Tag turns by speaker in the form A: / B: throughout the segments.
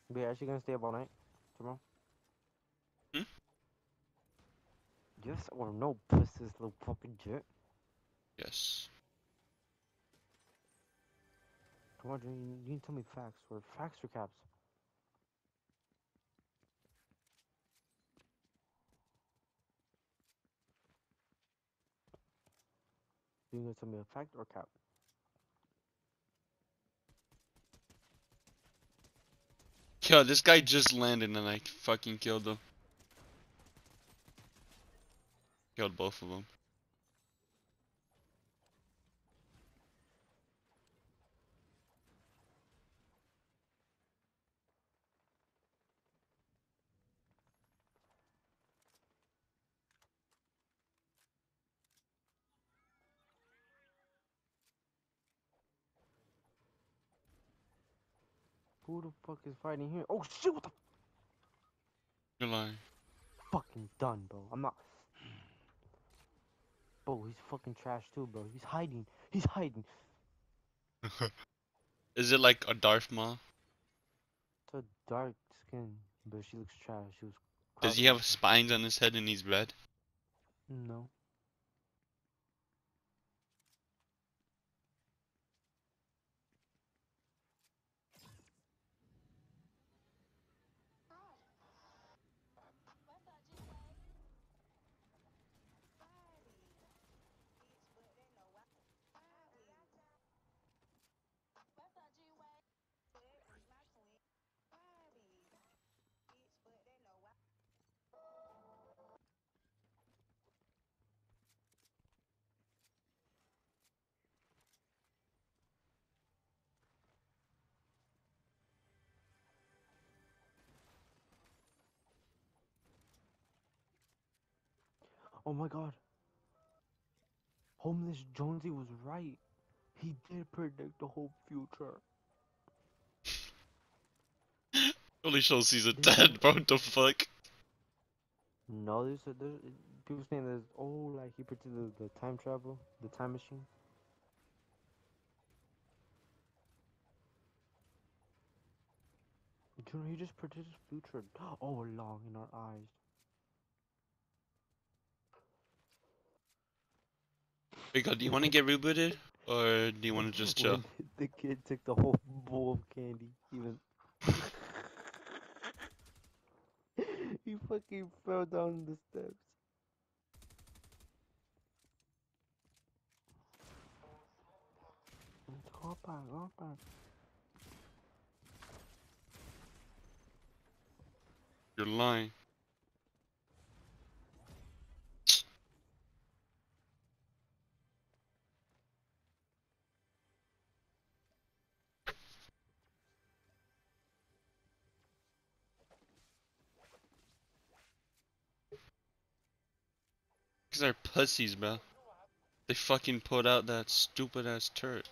A: But yeah, actually gonna stay up all night tomorrow.
B: Hmm?
A: Yes or no, puss this little fucking jet.
B: Yes.
A: Come on, you need to tell me facts or facts or caps. You gonna tell me a fact or cap?
B: Yo, this guy just landed and I fucking killed him. Killed both of them.
A: Who the fuck is fighting here? Oh shit! What the
B: You're lying.
A: fucking done, bro? I'm not. Bro, he's fucking trash too, bro. He's hiding. He's hiding.
B: Is it like a Darth Maul?
A: It's a dark skin, but she looks trash. She was
B: Does
A: crowd
B: he have
A: control.
B: spines on his head and he's red?
A: No. Oh my god. Homeless Jonesy was right. He did predict the whole future.
B: Only shows he's a
A: They said
B: dead, bro. What the fuck?
A: no. They said there's people saying there's like he predicted the time travel, the time machine. You know, he just predicted the future all along in our eyes.
B: Wait, God, do you want to get rebooted? Or do you want to just chill?
A: When the kid took the whole bowl of candy, even he fucking fell down the steps. Go back, go back.
B: You're lying. Because they're pussies, bro. They fucking put out that stupid ass turret.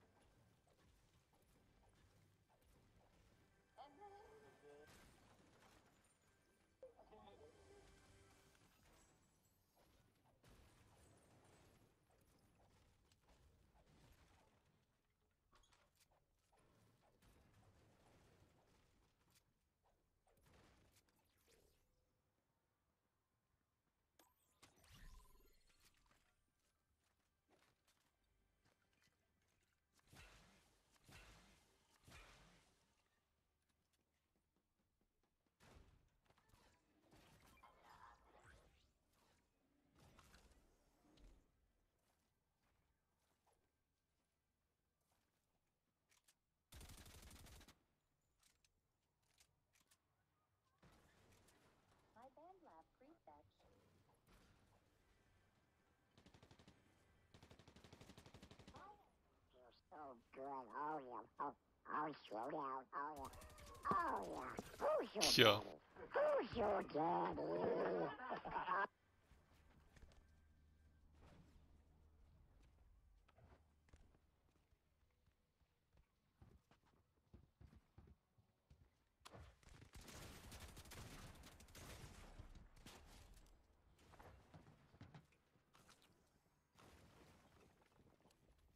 C: Oh, good. Oh, yeah. Oh, slow down. Oh, yeah. Oh, yeah. Who's your
B: Yo.
C: daddy? Who's your daddy?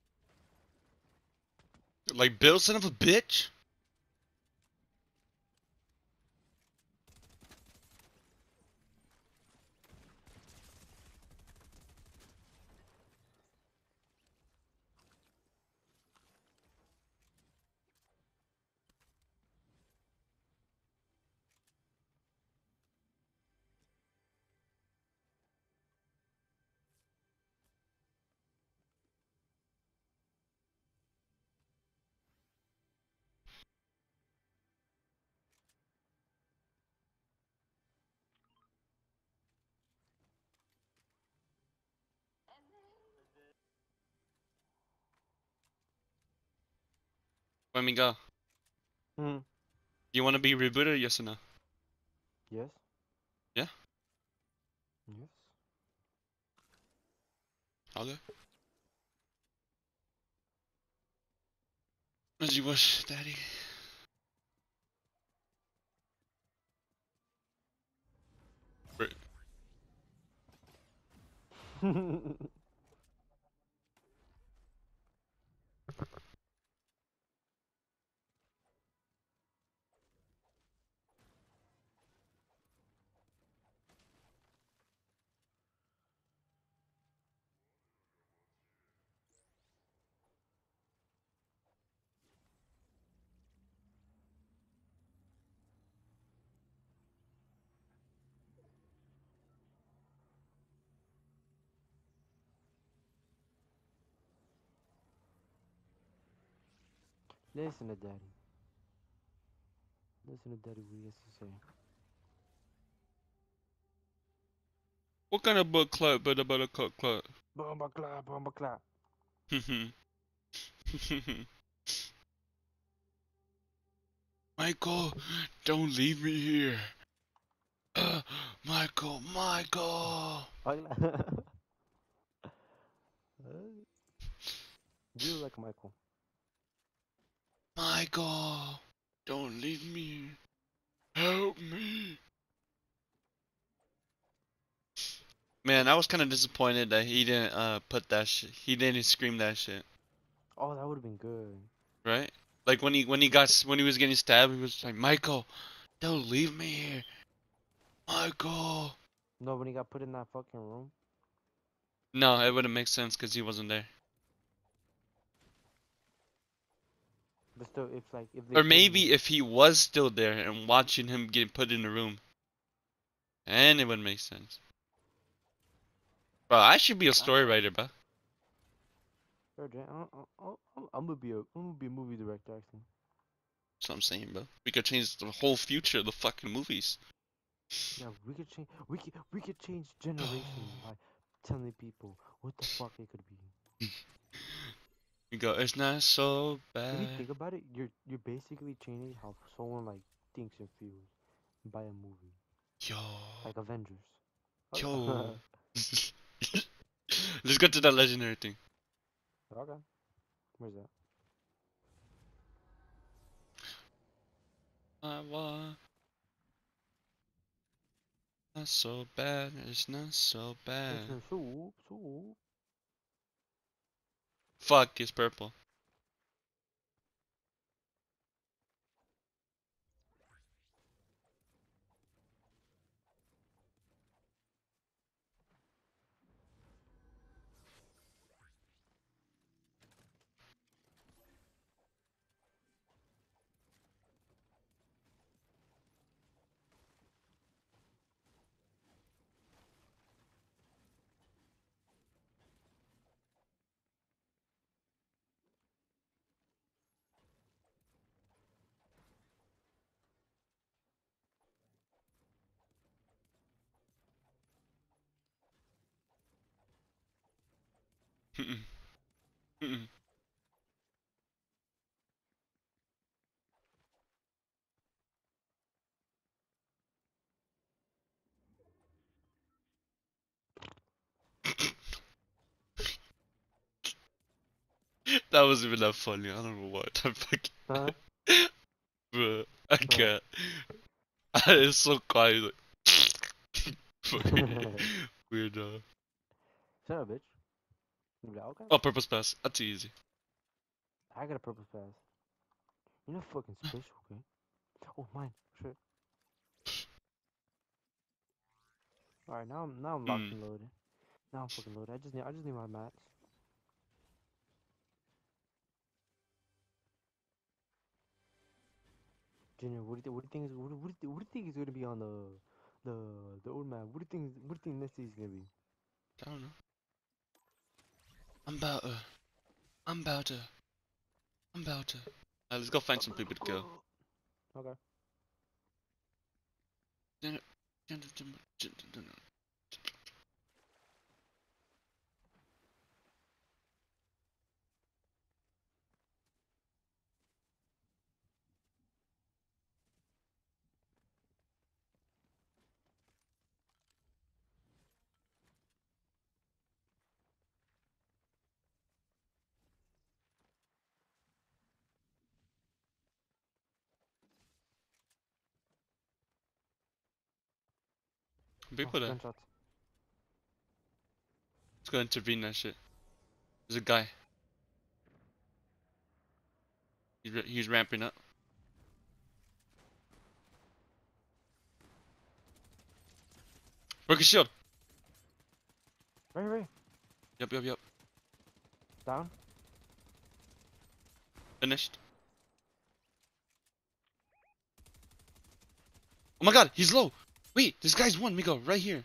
B: Like, Bill, son of a bitch? When we go,
A: Hmm.
B: you want to be rebooted? Yes or no?
A: Yes.
B: Yeah.
A: Yes.
B: Okay. As you wish, Daddy. Right.
A: Listen to daddy. Listen to daddy what he has to say.
B: What kind of book club? But about a cook club.
A: Bomba clap, bomba clap.
B: Michael, don't leave me here. Michael, Michael.
A: You look like Michael.
B: Michael, don't leave me. Help me. Man, I was kind of disappointed that he didn't put that shit. He didn't scream that shit,
A: Oh, that would have been good.
B: right? Like when he when he was getting stabbed, he was like, "Michael, don't leave me here, Michael."
A: No, when he got put in that fucking room.
B: No, it wouldn't make sense because he wasn't there.
A: But still, if like if they
B: Or
A: put him
B: maybe if he was still there and watching him get put in the room, and it would make sense. Bro, I should be a story writer, bro.
A: I'm gonna be a movie director actually.
B: That's what I'm saying, bro. We could change the whole future of the fucking movies.
A: Yeah, we could change. We could change generations by telling people what the fuck it could be.
B: We go, it's not so
A: If you
B: bad.
A: think about it, you're basically changing how someone like thinks and feels by a movie,
B: Yo.
A: like Avengers.
B: Yo. Let's go to that legendary thing.
A: Okay, where's that?
B: I want. Not so bad. It's not so bad.
A: It's in soup.
B: Fuck, it's purple. Mm-mm. Mm-mm. That wasn't even that funny. I don't know what. I fucking.
A: Huh?
B: Bruh, I
A: What?
B: can't. It's so quiet. Like, fucking weirdo.
A: Shut up, bitch. You be like, okay.
B: Oh, purpose pass. That's easy.
A: I got a purple pass. You're not fucking special, okay? Oh, mine. Shit. All right, now I'm locked
B: Mm.
A: and loaded. Now I'm fucking loaded. I just need my mats. Junior, what do you think is what do you think is gonna be on the the old map? What do you think next is gonna be?
B: I don't know. I'm about to. I'm about to. I'm about to. Let's go find some people to kill.
A: Okay.
B: People there.
A: Gunshots.
B: Let's go intervene that shit. There's a guy. He's ramping up. Broke his shield.
A: Right.
B: Yep.
A: Down.
B: Finished. Oh my god, he's low. Wait, this guy's one, Migo, right here.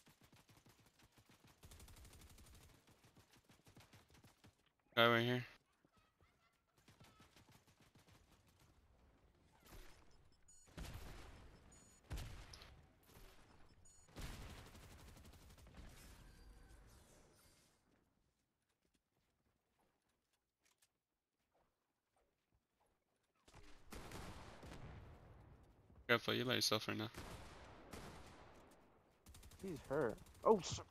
B: Guy right here. Careful, you by yourself right now.
A: He's hurt. Oh, shit.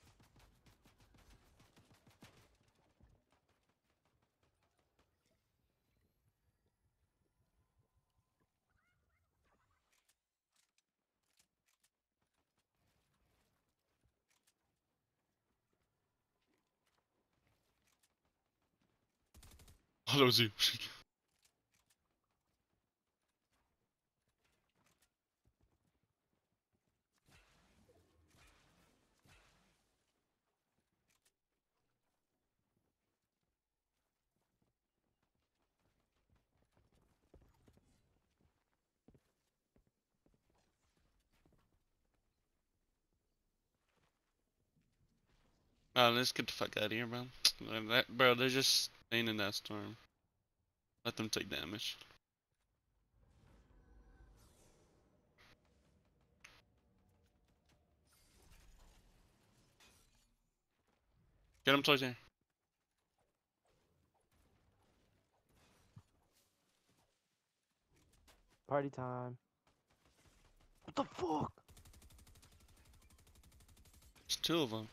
B: Oh, that was you. Let's get the fuck out of here, bro. Bro, they're just staying in that storm. Let them take damage. Get him towards here.
A: Party time. What the fuck?
B: There's two of them.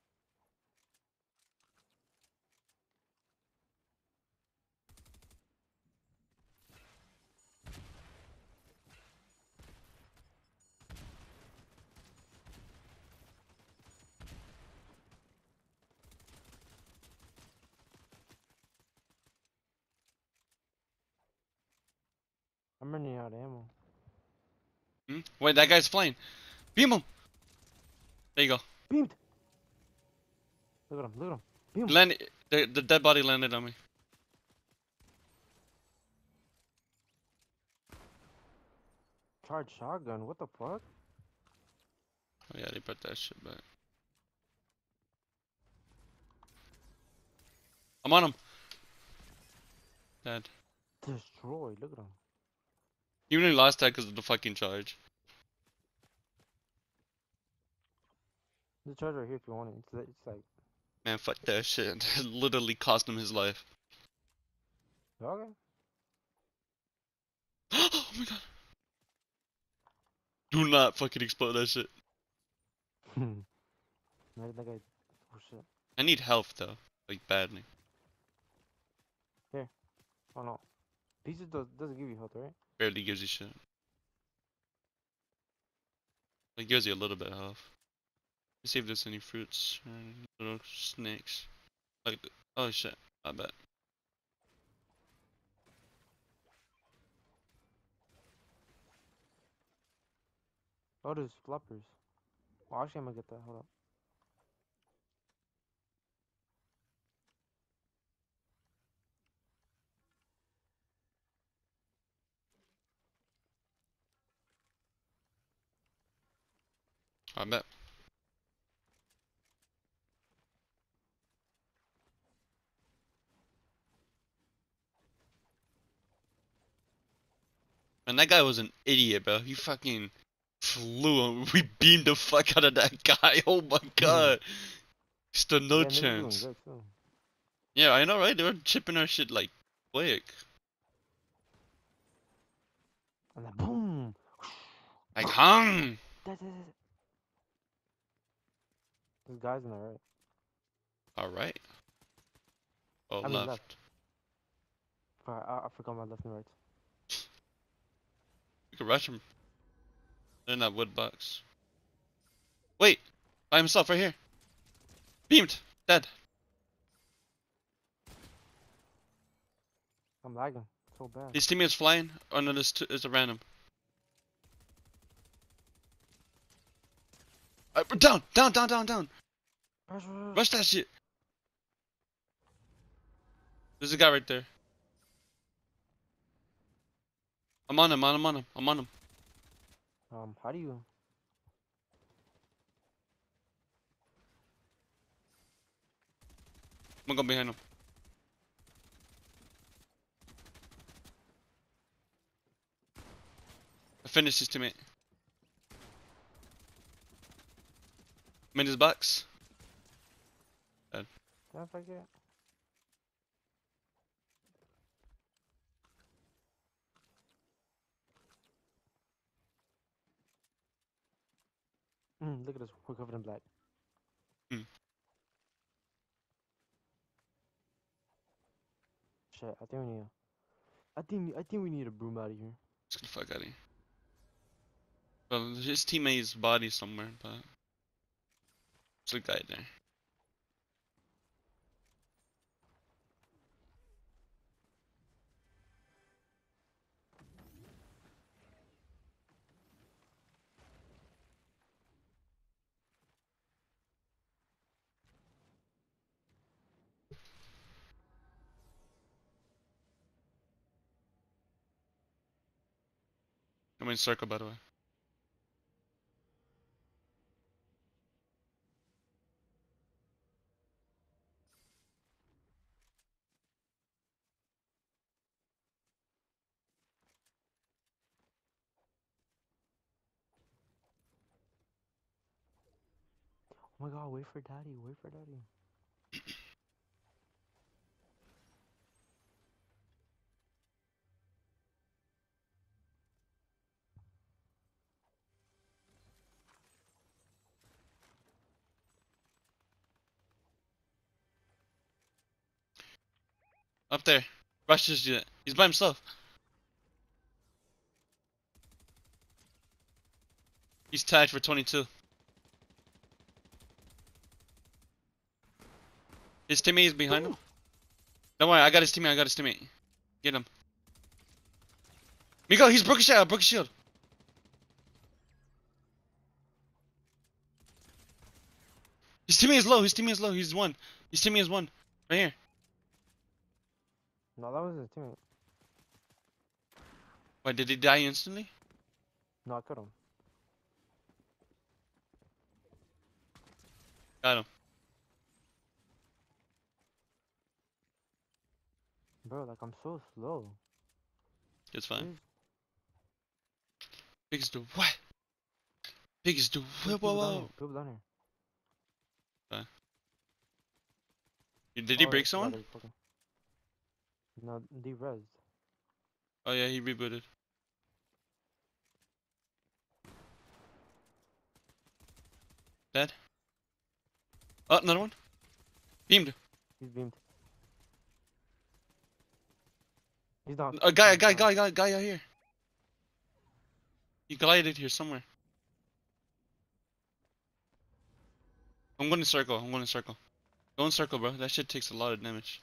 A: I'm running out of ammo.
B: Hmm? Wait, that guy's flying. Beam him. There you go.
A: Beamed. Look at him. Beam.
B: Land. The dead body landed on me.
A: Charged shotgun. What the fuck?
B: Oh yeah, they put that shit back. I'm on him. Dead.
A: Destroyed. Look at him.
B: You only lost that because of the fucking charge.
A: The charge right here if you want it. It's like.
B: Man, fuck that shit. It literally cost him his life.
A: Okay.
B: Oh my god. Do not fucking explode that shit.
A: Imagine that guy. Oh shit.
B: I need health though. Like badly.
A: Oh no. Pieces doesn't give you health, right?
B: Barely gives you shit. It gives you a little bit of health. Let's see if there's any fruits or any little snakes. Like, oh shit, I bet.
A: Oh, there's floppers. Oh, actually, I'm gonna get that. Hold up.
B: I bet. And that guy was an idiot, bro. He fucking flew him. We beamed the fuck out of that guy. Oh my god. Stood no
A: Yeah, and they're doing
B: chance.
A: good, too.
B: Yeah, I know, right? They were chipping our shit like quick.
A: And then boom.
B: Like hung.
A: There's guys in there, right?
B: Alright. Oh,
A: I mean,
B: left.
A: I forgot my left and right.
B: We could rush him. They're in that wood box. Wait, by himself right here. Beamed, dead.
A: I'm lagging so bad.
B: His teammate's flying. Oh no, this is a random. Down.
A: Rush, rush.
B: Rush that shit. There's a guy right there. I'm on him.
A: How do you?
B: I'm gonna go behind him. I finished his teammate. I'm in his box.
A: Can I forget? Look at this. We're covered in black.
B: Mm.
A: Shit, I think we need. I think we need a broom out of here.
B: Let's get the fuck out of here. Well, his teammate's body somewhere, but there's a guy there. I'm in circle, by the way.
A: Oh my god, wait for daddy, wait for daddy.
B: Up there. Rushes you. He's by himself. He's tied for 22. His teammate is behind him. Don't worry, I got his teammate. Get him. Miko, he's broke his shield. His teammate is low. He's one. His teammate is one. Right here.
A: No, that was his teammate.
B: Wait, did he die instantly?
A: No, I cut him.
B: Got him.
A: Bro, like I'm so slow.
B: It's fine.
A: Please.
B: Biggest do what? Biggest do
A: There's
B: whoa.
A: people down here.
B: Did he
A: Oh,
B: break
A: yeah,
B: someone?
A: they're fucking- No, de-res.
B: Oh yeah, he rebooted. Dead. Oh, another one. Beamed.
A: He's beamed. He's down.
B: A guy
A: He's down.
B: out here. He glided here somewhere. I'm going to circle. Go in circle, bro. That shit takes a lot of damage.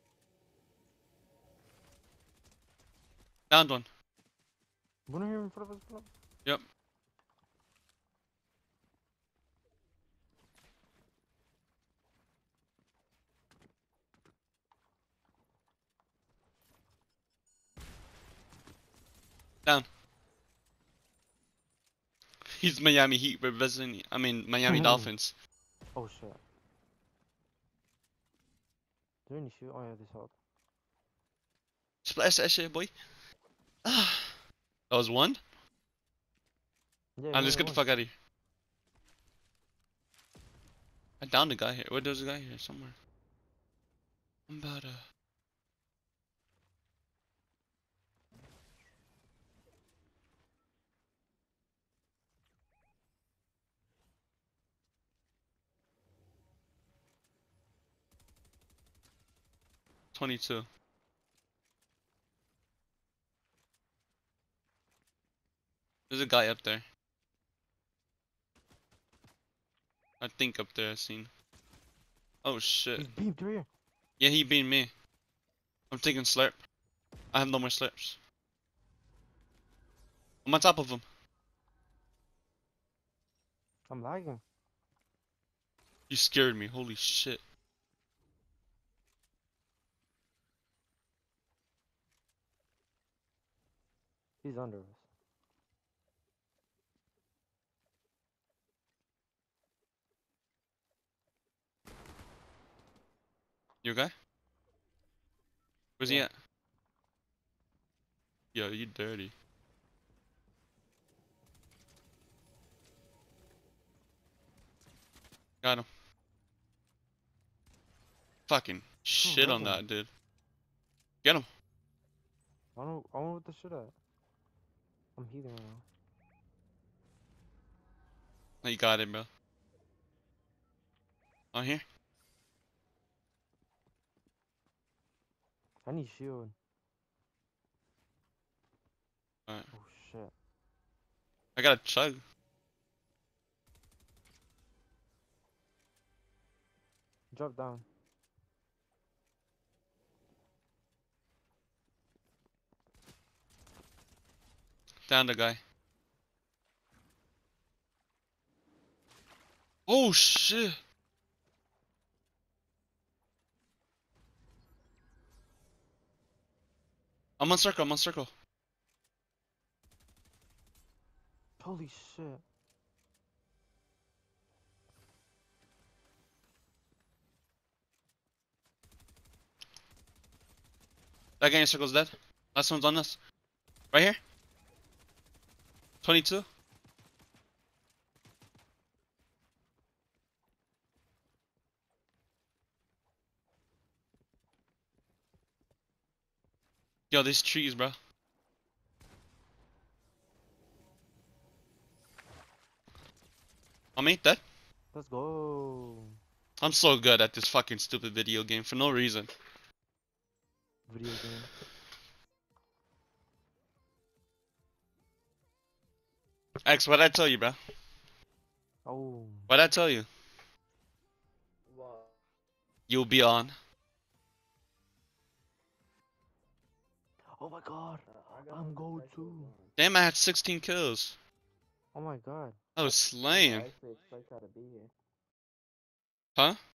B: Downed one.
A: One here in front of us.
B: Yep. Down. He's Miami Heat representing. Miami Dolphins.
A: Oh shit. Is there any shoot? Oh yeah, this help.
B: Splash that shit, boy. That was one.
A: Yeah,
B: Let's get the fuck out of here. I downed a guy here. Wait, there's a guy here somewhere. I'm about to. $22. There's a guy up there. I think up there I seen. Oh shit.
A: He's beamed right here.
B: Yeah, he beat me. I'm taking slurp. I have no more slurps. I'm on top of him.
A: I'm lagging.
B: You scared me. Holy shit.
A: He's under us.
B: You okay? Where's he
A: Yeah.
B: at? Yo, you dirty. Got him. Fucking shit on
A: rhythm.
B: that, dude. Get him.
A: I don't know what the shit at. I'm healing right now.
B: Oh, you got it, bro. On here?
A: I need shield.
B: Alright.
A: Oh shit.
B: I got a chug.
A: Drop down.
B: Down the guy. Oh shit. I'm on circle, I'm on circle.
A: Holy shit.
B: That guy in circle's dead. Last one's on us. Right here. 22. Yo, these trees, bro. On me, dead.
A: Let's go.
B: I'm so good at this fucking stupid video game for no reason.
A: Video game.
B: X, what'd I tell you, bro?
A: Oh.
B: What'd I tell you?
A: What?
B: You'll be on.
A: Oh my god. I'm go to.
B: Damn, I had 16 kills.
A: Oh my god.
B: I was slaying.
A: actually expect her to be here.
B: Huh?